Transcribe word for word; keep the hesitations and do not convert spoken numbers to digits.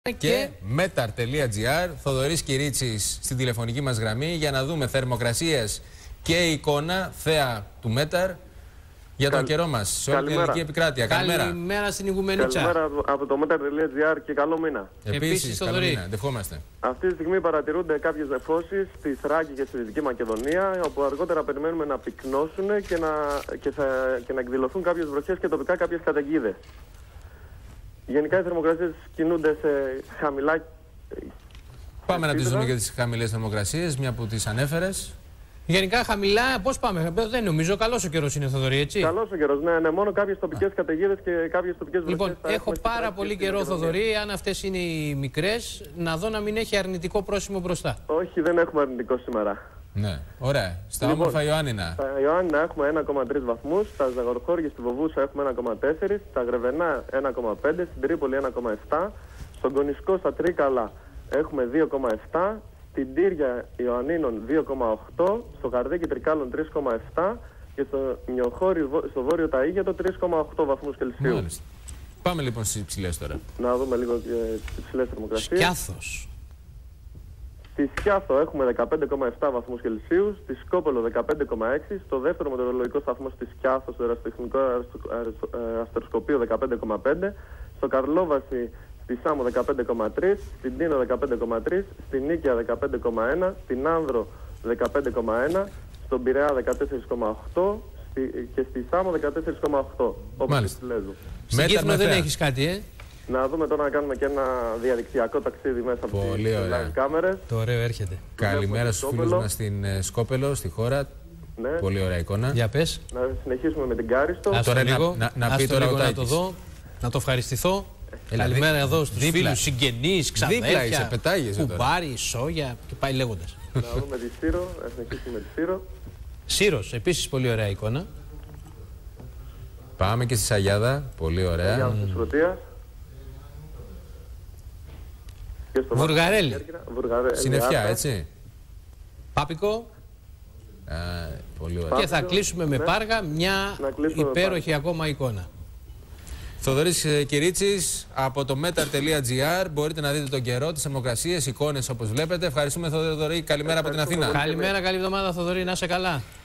Και metar.gr, Θοδωρής Κυρίτσης στην τηλεφωνική μας γραμμή για να δούμε θερμοκρασίες και εικόνα θέα του Μέταρ για τον Καλ... καιρό μας σε όλη την ελληνική επικράτεια. Καλημέρα. Καλημέρα στην Ιγουμενίτσα. Καλημέρα από το metar.gr και καλό μήνα. Επίσης, καλό μήνα. Δεχόμαστε. Αυτή τη στιγμή παρατηρούνται κάποιες νεφώσεις στη Θράκη και στη Δυτική Μακεδονία, όπου αργότερα περιμένουμε να πυκνώσουν και να, και θα, και να εκδηλωθούν κάποιες βροχές και τοπικά κάποιες καταιγίδες. Γενικά οι θερμοκρασίες κινούνται σε χαμηλά. Πάμε να τις δούμε και τις χαμηλές θερμοκρασίες, μια που τις ανέφερες. Γενικά χαμηλά, πώς πάμε, δεν νομίζω, καλός ο καιρός είναι, Θοδωρή, έτσι. Καλός ο καιρός, ναι, ναι, μόνο κάποιες τοπικές καταιγίδες και κάποιες τοπικές βροχές. Λοιπόν, έχω πάρα πολύ καιρό, Θοδωρή, αν αυτές είναι οι μικρές, να δω να μην έχει αρνητικό πρόσημο μπροστά. Όχι, δεν έχουμε αρνητικό σήμερα. Ναι, ωραία. Στα λοιπόν, όμορφα Ιωάννινα. Στα Ιωάννινα έχουμε ένα κόμμα τρία βαθμούς, στα Ζαγορχώρια στη Βοβούσα έχουμε ένα κόμμα τέσσερα, στα Γρεβενά ένα κόμμα πέντε, στην Τρίπολη ένα κόμμα επτά, στον Κονισκό στα Τρίκαλα έχουμε δύο κόμμα επτά, στην Τύρια Ιωαννίνων δύο κόμμα οκτώ, στο Καρδίκι Τρικάλων τρία κόμμα επτά και στο Νιοχώρι στο Βόρειο Ταΐγετο τρία κόμμα οκτώ βαθμούς Κελσίου. Μάλιστα. Πάμε λοιπόν στις υψηλές τώρα. Να δούμε λίγο τις υψηλές θερμοκρασίες. Σκιάθος. Στη Σκιάθο έχουμε δεκαπέντε κόμμα επτά βαθμούς Κελσίου, στη Σκόπελο δεκαπέντε κόμμα έξι, στο δεύτερο μετεωρολογικό σταθμό στη Σκιάθο, στο ερασιτεχνικό αστεροσκοπείο δεκαπέντε κόμμα πέντε, στο Καρλόβαση στη Σάμο δεκαπέντε κόμμα τρία, στην Τίνο δεκαπέντε κόμμα τρία, στην Νίκαια δεκαπέντε κόμμα ένα, στην Άνδρο δεκαπέντε κόμμα ένα, στον Πειραιά δεκατέσσερα κόμμα οκτώ και στη Σάμο δεκατέσσερα κόμμα οκτώ. Όπως τη Λέζου. Στην Κύθνο δεν έχεις κάτι, ε? Να δούμε τώρα να κάνουμε και ένα διαδικτυακό ταξίδι μέσα από τις live κάμερες. Το ωραίο έρχεται. Καλημέρα στους φίλους μας στην Σκόπελο, στη χώρα. Ναι. Πολύ ωραία εικόνα. Για πες. Να συνεχίσουμε με την Κάριστο. Ας τώρα λίγο, να, να, να πει τώρα να το δω, να το ευχαριστηθώ. Έλα, καλημέρα δίπλα, εδώ στους δίπλα. φίλους, συγγενείς, ξαδέρφια, κουμπάρι, σόγια και πάει λέγοντας. Να δούμε τη Σύρο, να συνεχίσουμε με τη Σύρο. Σύρος, επίσης πολύ ωραία εικόνα. Πάμε και στη Σαγιάδα, πολύ ωραία. Σαγιάδα της Σκωτίας. Βουργαρέλη. Συννεφιά, έτσι. Πάπικο. Α, πολύ ωραία. Και θα κλείσουμε με ναι. Πάργα, μια υπέροχη ακόμα εικόνα. Θοδωρής Κυρίτσης από το metar.gr. Μπορείτε να δείτε τον καιρό, τις θερμοκρασίες, εικόνες όπως βλέπετε. Ευχαριστούμε, Θοδωρή. Καλημέρα από την Αθήνα. Καλημέρα, καλή εβδομάδα, Θοδωρή. Να είσαι καλά.